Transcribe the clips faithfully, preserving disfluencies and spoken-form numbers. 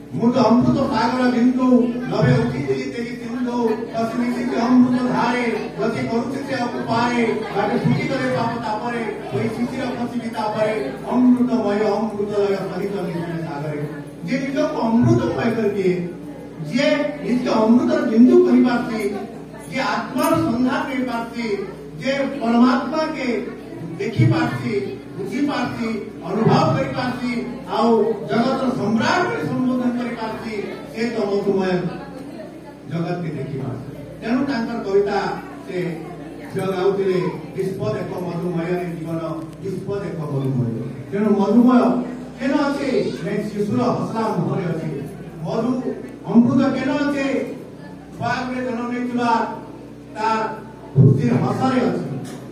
मुझ अमृत सागर बिंदु नभे उठी तेरी सिंधु पश्चिमी से अमृत धारे गति करुचे अकुपारे बाटे फुटी करे पाप तापरे कोई शिशिर पश्चिमी तापरे अमृतमय अमृतमय सहित निश्चय सागरे जे निज को अमृतमय करके जे निज अमृत बिंदु कहि पारती जे आत्मार संधान करि पारती जे परमात्मा के देखी पारती बुझी पारती अनुभव करि पारती आउ जगत सम्राट के संबोधन करि पारती से तो मधुमय जगत के देखी पारती तेणु तांकर कविता से झियो गाउथिले विश्व देख मधुमय जीवन विश्व देख मधुमय तेणु मधुमय केन अच्छे मैं शिशुर हसला मुहरे अच्छे मधु अमृत केन अच्छे छुआगे जन्म नहीं तार खुशीर हसरे अच्छे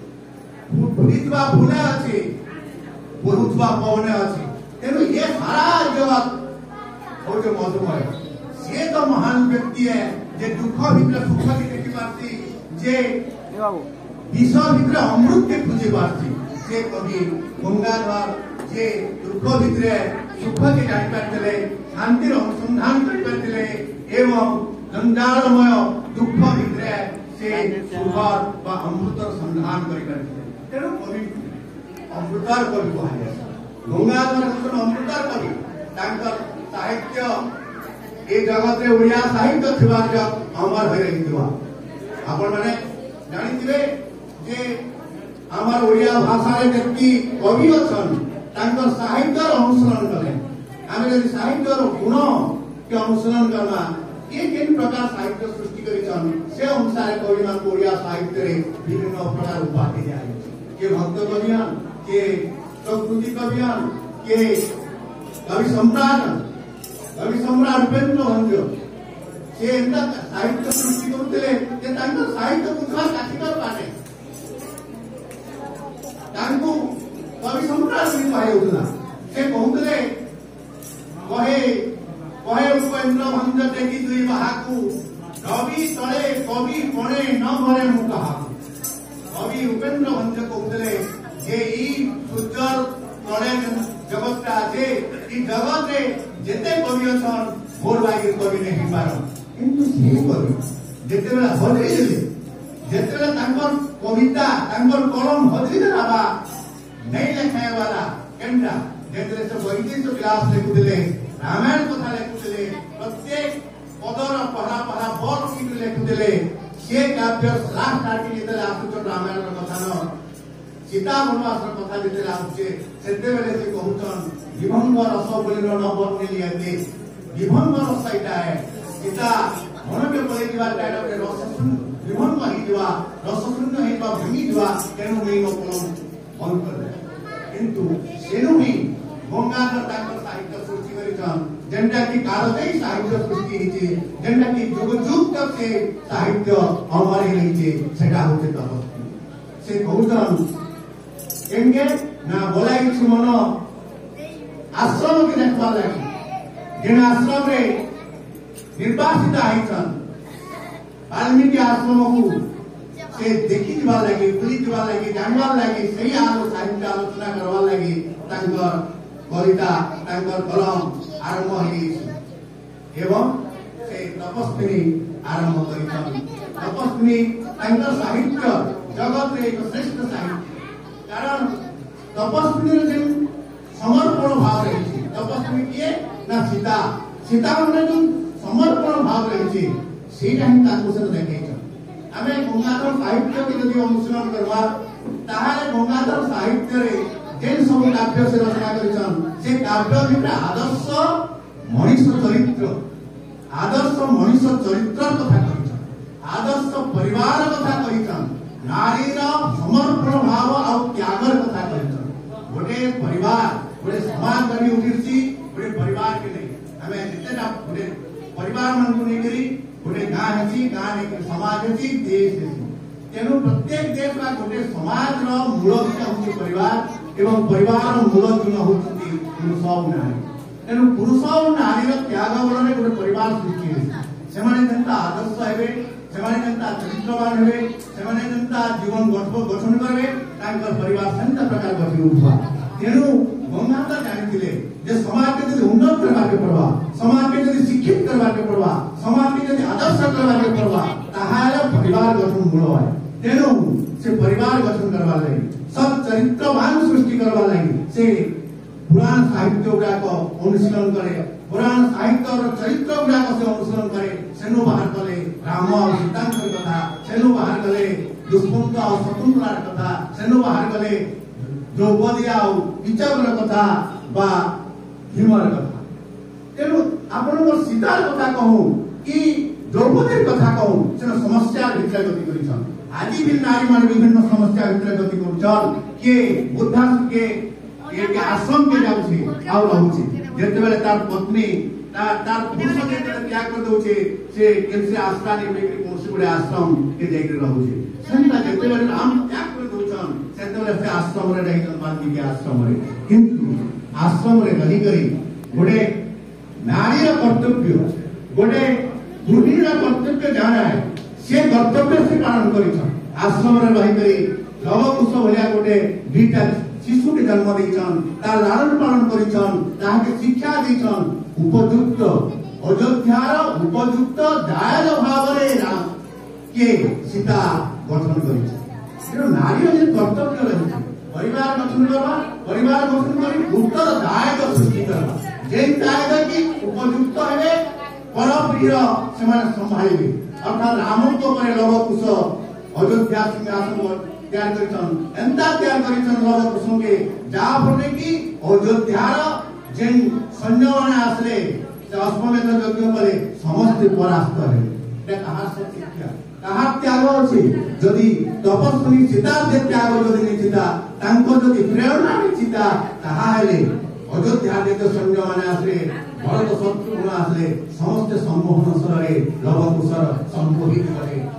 फुलिवा फुले अच्छे बहुतवा पवने अच्छे तेणु ये सारा जगत हो जो मधुमय से तो महान व्यक्ति है जे दुख भितर सुख की देखी पारती जे विष भितर अमृत के खोजी पारती से कवि गंगाधर जे दुख भितर सुख के जानी पारथिले शांतिर अनुसंधान करि पारथिले एवं जंजालमय दुख भितर से सुखर बा अमृतर संधान करि पारथिले तेणु कवि अमृतार कवि कहाय गंगाधर अमृतार कवि तांकर साहित्य ए जगत रे ओडिया साहित्य थिबा जे अमर होय रहितबा आपण माने जानिथिबे जे आमार ओडिया भाषा रे व्यक्ति कवि अछन तांकर साहित्य अनुसरण कले आमे यदि साहित्य रो गुण के अनुसरण करना ये किन प्रकार साहित्य सृष्टि करिछन से अनुसार कवि मान ओडिया साहित्य रे विभिन्न प्रकार उपाधि दिया के भक्त कवियान के प्रकृति कवियान के कवि सम्राट कवि सम्राट उपेन्द्र भंज से एंता साहित्य सृष्टि करते जे तांको साहित्य मुखा काटिकर पाटे तांको कवि सम्राट भी पाए उतना से कहते कहे कहे उपेन्द्र भंज टेकी दुई बाहाकू कवि तले कवि पणे न भरे मु कहाकू कवि उपेन्द्र भंज कहते जे ई सुजर तले जगत আছে এই জগতে যেতে কবি আছেন মোর লাগি কবি নেই পার কিন্তু সেই কবি যেতেবেলা হজরি দেলে যেতেবেলা তাঙ্কর কবিতা তাঙ্কর কলম হজরি দেবা নেই লেখায় वाला কেনটা যেতেলে সে বৈদিক বিলাস লেখুলে রামায়ণ কথা লেখুলে প্রত্যেক পদর পড়া পড়া বল কি লেখুলে সে কাব্য লাখ কাটি যেতেলে আসুচ রামায়ণর কথা ন सीता वनवास कथा जेते आछे सेते बेले से कहउछन विभंग रस बोलिनो न बरने लियाते विभंग रस इटा है सीता मन के बोले दिवा टाइटा के रस सुन विभंग ही दिवा रस सुन ही बा भंगी दिवा तेनु नहीं न कोन बंद कर दे किंतु सेनु ही गंगाधर ताकर साहित्य सृष्टि करिछन जेंटा की कालते साहित्य सृष्टि हिचे जेंटा की जुग जुग तक से साहित्य अमर ही हिचे सेटा होते तब से कहउछन केंगे ना बोला कि मन आश्रम के देखवा लगी जेन आश्रम रे निर्वासित आइछन वाल्मीकि आश्रम को से देखि दिबा लगी बुली दिबा लगी जानवा लगी सही आलो साहित्य आलोचना करवा लगी तांकर कविता तांकर कलम आरंभ होई एवं से तपस्विनी आरंभ करिछन तपस्विनी तांकर साहित्य जगत रे एक श्रेष्ठ साहित्य कारण तपस्वी जो समर्पण भाव रही तपस्वी किए ना सीता सीता जो समर्पण भाव रही देखे आम गंगाधर साहित्य के जब अनुसरण करवा गंगाधर साहित्य जेन सब काव्य से रचना कर काव्य भितर आदर्श मनीष चरित्र आदर्श मनीष चरित्र कथा आदर्श परिवार कथा नारीर समर्पण भाव और त्यागर कथा गोटे परिवार गोटे समाज बनी उठी गोटे परिवार के नहीं हमें जितेटा गोटे परिवार मन को नहीं करी गोटे गाँ है गाँ नहीं समाज है देश है तेणु प्रत्येक देश का गोटे समाज मूल हूँ परिवार एवं परिवार मूल गुण होती पुरुष और नारी तेणु पुरुष और नारी त्याग बल गोटे परिवार सृष्टि है आदर्श है चरित्रवान हे जीवन गठन करे परिवार सेंता प्रकार गठन उठवा तेणु गंगाधर जानी समाज के उन्नत करवा समाज के शिक्षित करवा के पड़वा समाज के यदि आदर्श करवा के पड़वा ताहाले परिवार गठन मूल है तेणु से परिवार गठन करवा लगी सब चरित्रवान सृष्टि करवा लगी से पुराण साहित्य गुड़ाक अनुशीलन करे पुराण साहित्य और चरित्र गुड़ाक से अनुशीलन करे सेनु बाहर कले राम और सीतांकर कथा सेनु बाहर कले दुष्मंत और शकुंतलार कथा सेनु बाहर कले द्रौपदी और किचकर कथा बा भीमर कथा तेणु आपण सीतार कथा कहूँ कि द्रौपदी कथा कहूँ से समस्या भितर गति कर आज भी नारी मान विभिन्न समस्या भितर गति कर किए बुद्धाश्रम के के आश्रम के जाउछे आ रहउछे जेते बेले तार पत्नी तार तार पुरुष जेते त्याग कर दउछे से केनसे आस्थानी बेकरी कोनसे बड़े आश्रम के जाई रहउछे सेंता जेते बेले राम त्याग कर दउछन सेते बेले से आश्रम रे रहितन बांधी के आश्रम रे किंतु आश्रम रे रही करी गोटे नारी रा कर्तव्य गोटे गृहिणी रा कर्तव्य जाना है से कर्तव्य से पालन करिछन आश्रम रे रही करी लवकुश भलिया गोटे दुईटा शिशु के जन्म देछन तार लालन पालन करिछन ताके शिक्षा देछन उपयुक्त अयोध्यार उपयुक्त दायज भाव रे राम के सीता गठन करिछन तेणु नारी जे कर्तव्य रही परिवार गठन करवा परिवार गठन करी उत्तर दायज सृष्टि करवा जे दायज की उपयुक्त हेबे परप्रिय सेमाने संभाळिबे अर्थात राम को परे लवकुश अयोध्या सिंहासन तैयार करिछन एंता तैयार करिछन लव कुसुम के जा फले की अयोध्यार जेन सैन्य माने आसले से अश्वमेध यज्ञ करे समस्त परास्त है ते कहा से शिक्षा कहा त्याग अछि जदि तपस्वी सीता जे त्याग जदि निचिता तांको जदि प्रेरणा निचिता कहा हेले अयोध्या जे सैन्य माने आसले भरत शत्रुघ्न आसले समस्त सम्मोहन सरे लव कुशर संबोधित करे